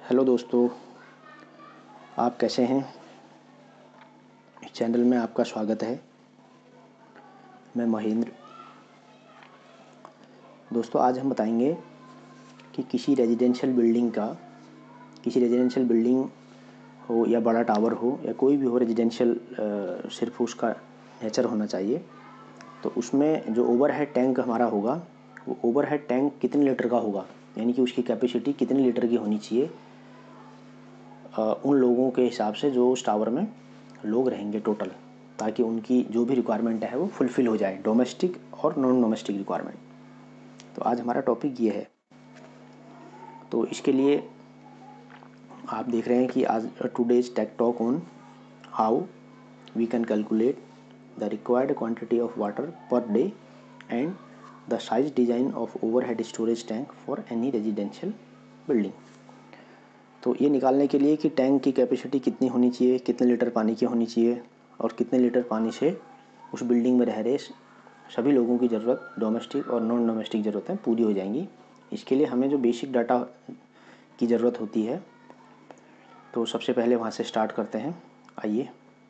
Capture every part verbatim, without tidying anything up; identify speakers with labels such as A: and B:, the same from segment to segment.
A: Hello दोस्तों, आप कैसे हैं। इस चैनल में आपका स्वागत है। मैं महेंद्र। दोस्तों, आज हम बताएंगे कि किसी रेजिडेंशियल बिल्डिंग का किसी रेजिडेंशियल बिल्डिंग हो या बड़ा टावर हो या कोई भी हो रेजिडेंशियल, सिर्फ उसका नेचर होना चाहिए। तो उसमें जो ओवरहेड टैंक हमारा होगा वो ओवरहेड टैंक कितने लीटर का होगा, यानी कि उसकी कैपेसिटी कितने लीटर की होनी चाहिए उन लोगों के हिसाब से जो उस टावर में लोग रहेंगे टोटल, ताकि उनकी जो भी रिक्वायरमेंट है वो फुलफ़िल हो जाए, डोमेस्टिक और नॉन डोमेस्टिक रिक्वायरमेंट। तो आज हमारा टॉपिक ये है। तो इसके लिए आप देख रहे हैं कि आज today's tech talk on how we can calculate the required quantity of water per day and the size design of overhead storage tank for any residential building. तो ये निकालने के लिए कि टैंक की कैपेसिटी कितनी होनी चाहिए, कितने लीटर पानी की होनी चाहिए और कितने लीटर पानी से उस बिल्डिंग में रह रहे सभी लोगों की ज़रूरत, डोमेस्टिक और नॉन डोमेस्टिक ज़रूरतें पूरी हो जाएंगी। इसके लिए हमें जो बेसिक डाटा की ज़रूरत होती है, तो सबसे पहले वहाँ से स्टार्ट करते हैं। आइए,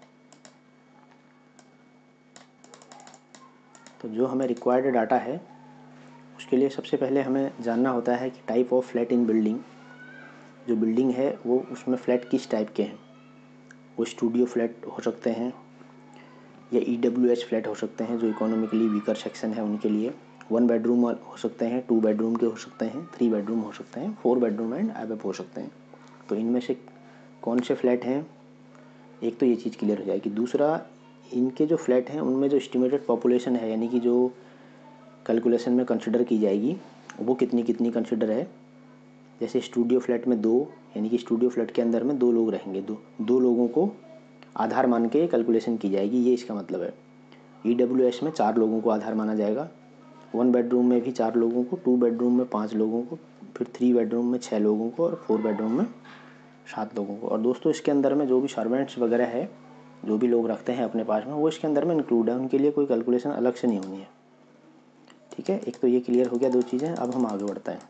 A: तो जो हमें रिक्वायर्ड डाटा है उसके लिए सबसे पहले हमें जानना होता है कि type of flat in building. जो बिल्डिंग है वो उसमें फ़्लैट किस टाइप के हैं। वो स्टूडियो फ्लैट हो सकते हैं या ई डब्ल्यू एच फ्लैट हो सकते हैं, जो इकोनॉमिकली वीकर सेक्शन है उनके लिए। वन बेडरूम हो सकते हैं, टू बेडरूम के हो सकते हैं, थ्री बेडरूम हो सकते हैं, फोर बेडरूम एंड अबव हो सकते हैं। तो इनमें से कौन से फ्लैट हैं, एक तो ये चीज़ क्लियर हो जाएगी। दूसरा, इनके जो फ्लैट हैं उनमें जो एस्टिमेटेड पॉपुलेशन है, यानी कि जो कैलकुलेशन में कंसिडर की जाएगी, वो कितनी कितनी कंसिडर है। जैसे स्टूडियो फ्लैट में दो, यानी कि स्टूडियो फ्लैट के अंदर में दो लोग रहेंगे, दो दो लोगों को आधार मान के कैलकुलेशन की जाएगी, ये इसका मतलब है। ई डब्ल्यू एस में चार लोगों को आधार माना जाएगा, वन बेडरूम में भी चार लोगों को, टू बेडरूम में पाँच लोगों को, फिर थ्री बेडरूम में छः लोगों को और फोर बेडरूम में सात लोगों को। और दोस्तों, इसके अंदर में जो भी सर्वेंट्स वगैरह है, जो भी लोग रखते हैं अपने पास में, वो इसके अंदर में इंक्लूड है, उनके लिए कोई कैलकुलेशन अलग से नहीं होनी है। ठीक है, एक तो ये क्लियर हो गया, दो चीज़ें। अब हम आगे बढ़ते हैं।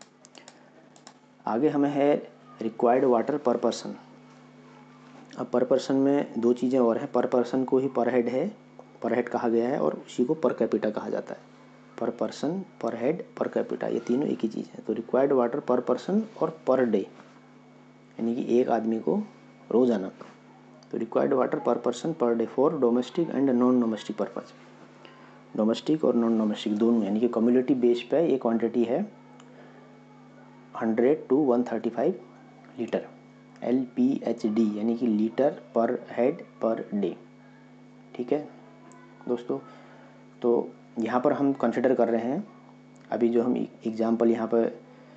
A: आगे हमें है रिक्वायर्ड वाटर पर पर्सन। अब पर पर्सन में दो चीज़ें और हैं। पर पर्सन को ही पर हेड है पर हेड कहा गया है और उसी को पर कैपिटा कहा जाता है। पर पर्सन, पर हेड, पर कैपिटा, ये तीनों एक ही चीज़ है। तो रिक्वायर्ड वाटर पर पर्सन और पर डे, यानी कि एक आदमी को रोज़ाना। तो required water per person per day for domestic and non domestic purpose. Domestic और नॉन डोमेस्टिक दोनों, यानी कि कम्युनिटी बेस पे ये क्वांटिटी है hundred to one thirty five litre, L P H D, यानी कि लीटर पर हेड पर डे। ठीक है दोस्तों, तो यहाँ पर हम कंसिडर कर रहे हैं, अभी जो हम एग्जांपल यहाँ पर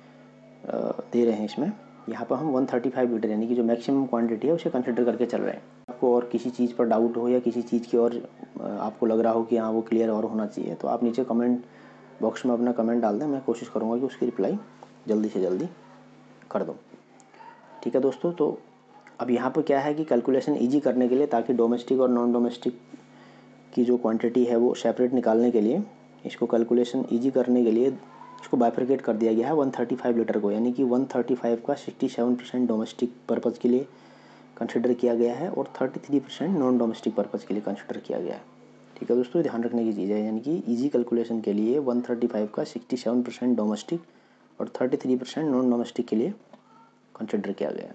A: दे रहे हैं, इसमें यहाँ पर हम वन थर्टी फाइव लीटर, यानी कि जो मैक्सिमम क्वांटिटी है उसे कंसिडर करके चल रहे हैं। आपको और किसी चीज़ पर डाउट हो या किसी चीज़ की और आपको लग रहा हो कि हाँ वो क्लियर और होना चाहिए, तो आप नीचे कमेंट बॉक्स में अपना कमेंट डाल दें। मैं कोशिश करूँगा कि उसकी रिप्लाई जल्दी से जल्दी कर दूँ। ठीक है दोस्तों, तो अब यहाँ पर क्या है कि कैलकुलेशन ईजी करने के लिए, ताकि डोमेस्टिक और नॉन डोमेस्टिक की जो क्वांटिटी है वो सेपरेट निकालने के लिए, इसको कैलकुलेशन ईजी करने के लिए इसको बाइफरकेट कर दिया गया है वन थर्टी फाइव लीटर को, यानी कि वन थर्टी फाइव का sixty seven percent domestic purpose के लिए कंसिडर किया गया है और thirty three percent non domestic purpose के लिए कंसिडर किया गया है। ठीक है दोस्तों, ध्यान रखने की चीज़ है, यानी कि ईजी कैलकुलेशन के लिए वन थर्टी फाइव का सिक्सटी सेवन परसेंट डोमेस्टिक और thirty three percent non domestic के लिए कंसिडर किया गया है।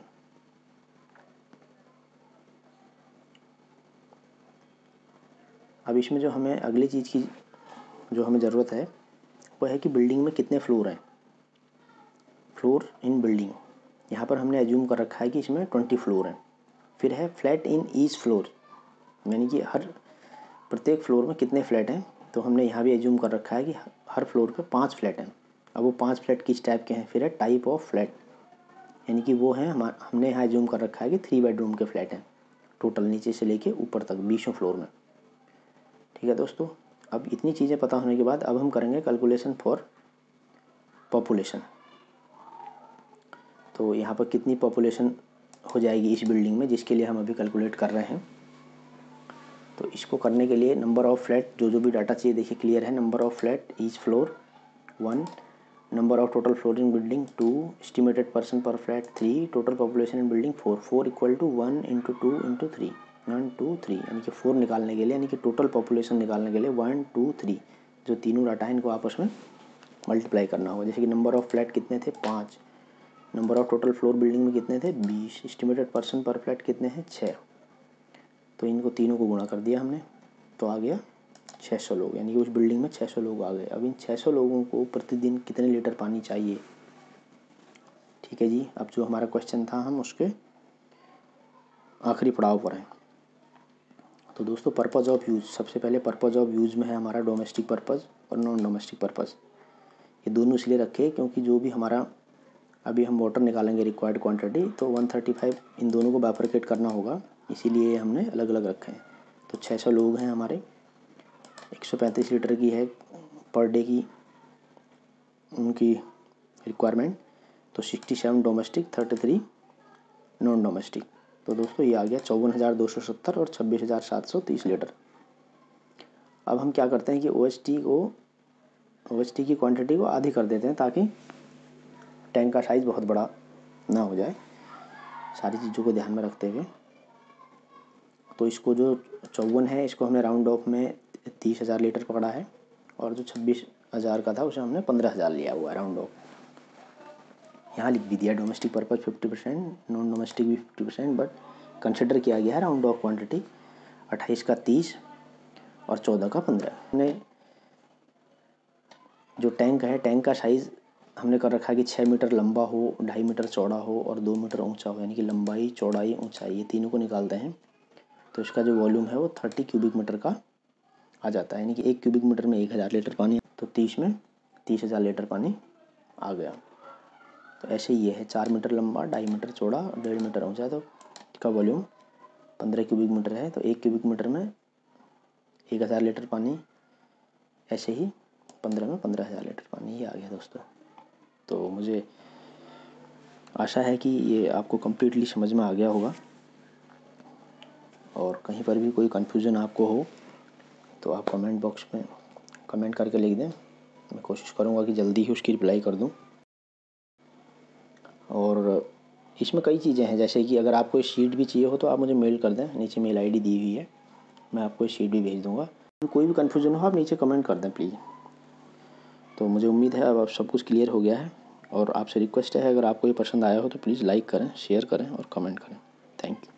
A: अब इसमें जो हमें अगली चीज़ की जो हमें ज़रूरत है वो है कि बिल्डिंग में कितने फ्लोर हैं। फ्लोर इन बिल्डिंग, यहाँ पर हमने एज्यूम कर रखा है कि इसमें ट्वेंटी फ्लोर हैं। फिर है फ्लैट इन ईच फ्लोर, यानी कि हर प्रत्येक फ्लोर में कितने फ्लैट हैं। तो हमने यहाँ भी एज्यूम कर रखा है कि हर फ्लोर पे पाँच फ्लैट हैं। अब वो पाँच फ्लैट किस टाइप के हैं। फिर है टाइप ऑफ फ्लैट, यानी कि वो हैं, हम हमने यहाँ एज्यूम कर रखा है कि थ्री बेडरूम के फ्लैट हैं टोटल, नीचे से लेके ऊपर तक बीसों फ्लोर में। ठीक है दोस्तों, अब इतनी चीज़ें पता होने के बाद अब हम करेंगे कैलकुलेशन फॉर पॉपुलेशन। तो यहाँ पर कितनी पॉपुलेशन हो जाएगी इस बिल्डिंग में, जिसके लिए हम अभी कैलकुलेट कर रहे हैं। तो इसको करने के लिए नंबर ऑफ़ फ्लैट, जो जो भी डाटा चाहिए देखिए क्लियर है। Number of flat each floor one, number of total floor in building two, estimated person per flat three, total population in building four, four equal to one into two into three, one two three, यानी कि four निकालने के लिए, यानी कि total population निकालने के लिए वन टू थ्री जो तीनों डाटा है इनको आपस में मल्टीप्लाई करना होगा। जैसे कि नंबर ऑफ फ्लैट कितने थे, पाँच, number of total floor building में कितने थे, बीस, एस्टिमेटेड पर्सन पर फ्लैट कितने हैं, छः, तो इनको तीनों को गुणा कर दिया हमने तो आ गया छः सौ लोग, यानी कि उस बिल्डिंग में छः सौ लोग आ गए। अब इन छः सौ लोगों को प्रतिदिन कितने लीटर पानी चाहिए। ठीक है जी, अब जो हमारा क्वेश्चन था हम उसके आखिरी पड़ाव पर हैं। तो दोस्तों पर्पज़ ऑफ यूज़, सबसे पहले पर्पज़ ऑफ यूज़ में है हमारा डोमेस्टिक पर्पज़ और नॉन डोमेस्टिक पर्पज़। ये दोनों इसलिए रखे क्योंकि जो भी हमारा अभी हम वाटर निकालेंगे रिक्वायर्ड क्वांटिटी, तो वन थर्टी फाइव इन दोनों को बाइफरकेट करना होगा, इसीलिए हमने अलग अलग रखे हैं। तो छः सौ लोग हैं हमारे, एक सौ पैंतीस लीटर की है पर डे की उनकी रिक्वायरमेंट, तो sixty seven domestic, thirty three non domestic. तो दोस्तों ये आ गया चौवन हज़ार दो सौ सत्तर और छब्बीस हज़ार सात सौ तीस लीटर। अब हम क्या करते हैं कि ओ एच टी को ओ एच टी की क्वांटिटी को आधी कर देते हैं ताकि टैंक का साइज़ बहुत बड़ा ना हो जाए, सारी चीज़ों को ध्यान में रखते हुए। तो इसको जो चौवन है इसको हमने राउंड ऑफ में तीस हज़ार लीटर पकड़ा है, और जो छब्बीस हज़ार का था उसे हमने पंद्रह हज़ार लिया हुआ है राउंड ऑफ। यहाँ लिख भी दिया domestic purpose fifty percent, non domestic भी फिफ्टी परसेंट, बट कंसिडर किया गया है राउंड ऑफ क्वांटिटी अट्ठाईस का तीस और चौदह का पंद्रह। हमने जो टैंक है, टैंक का साइज़ हमने कर रखा है कि छः मीटर लंबा हो, ढाई मीटर चौड़ा हो और दो मीटर ऊंचा हो, यानी कि लंबाई, चौड़ाई, ऊंचाई, ये तीनों को निकालते हैं तो इसका जो वॉल्यूम है वो थर्टी क्यूबिक मीटर का आ जाता है, यानी कि एक क्यूबिक मीटर में एक हज़ार लीटर पानी, तो तीस में तीस हज़ार लीटर पानी आ गया। तो ऐसे ये है चार मीटर लंबा, ढाई मीटर चौड़ा और डेढ़ मीटर ऊंचा, तो इसका वॉल्यूम पंद्रह क्यूबिक मीटर है, तो एक क्यूबिक मीटर में एक हज़ार लीटर पानी, ऐसे ही पंद्रह में पंद्रह हज़ार लीटर पानी, ये आ गया दोस्तों। तो मुझे आशा है कि ये आपको कम्प्लीटली समझ में आ गया होगा, और कहीं पर भी कोई कन्फ्यूज़न आपको हो तो आप कमेंट बॉक्स में कमेंट करके लिख दें, मैं कोशिश करूँगा कि जल्दी ही उसकी रिप्लाई कर दूँ। और इसमें कई चीज़ें हैं, जैसे कि अगर आपको शीट भी चाहिए हो तो आप मुझे मेल कर दें, नीचे मेल आईडी दी हुई है, मैं आपको शीट भी भेज दूँगा। कोई भी कन्फ्यूज़न हो आप नीचे कमेंट कर दें प्लीज़। तो मुझे उम्मीद है अब आप सब कुछ क्लियर हो गया है, और आपसे रिक्वेस्ट है अगर आपको ये पसंद आया हो तो प्लीज़ लाइक करें, शेयर करें और कमेंट करें। Thank you.